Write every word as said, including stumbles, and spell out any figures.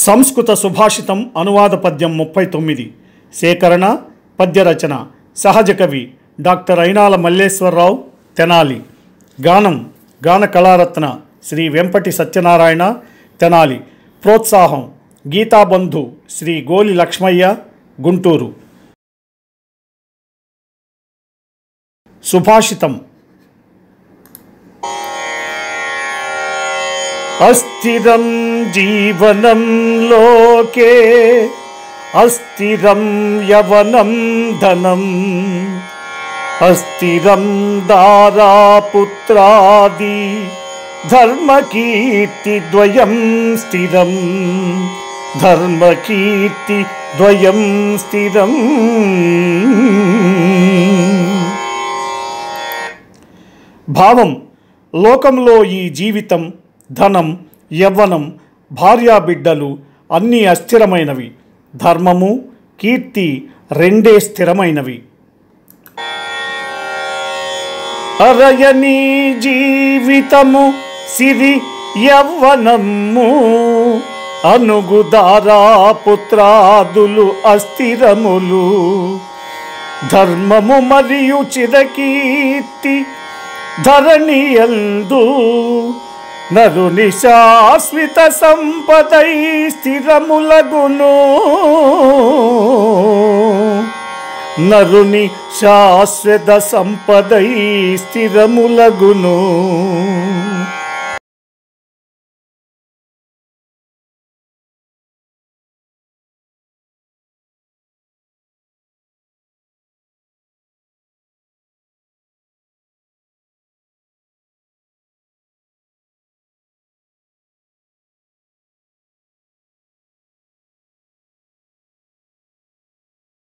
సంస్కృత సుభాషితం అనువాద పద్యం ముప్పై తొమ్మిది. సేకరణ పద్యరచన సహజ కవి డాక్టర్ అయినాల మల్లేశ్వరరావు తెనాలి. గానం గాన కళారత్న శ్రీ వెంపటి సత్యనారాయణ తెనాలి. ప్రోత్సాహం గీతాబంధు శ్రీ గోలి లక్ష్మయ్య గుంటూరు. సుభాషితం. అస్థిరం జీవనం లోకే అస్థిరం యవనం ధనం అస్థిరం దారాపుత్రాది ధర్మకీర్తి ద్వయం స్థిరం ధర్మకీర్తి ద్వయం స్థిరం. భావం: లోకంలో ఈ జీవితం, ధనం, యవ్వనం, భార్యాబిడ్డలు అన్నీ అస్థిరమైనవి. ధర్మము, కీర్తి రెండే స్థిరమైనవి. అరయని జీవితము సిరి యవ్వనము అనుగుదారా పుత్రాదులు అస్థిరములు ధర్మము మరియు చిరకీర్తి ధరణియందు నరుని శాశ్వత సంపదై స్థిరములగును నరుని శాశ్వత సంపదై స్థిరములగును.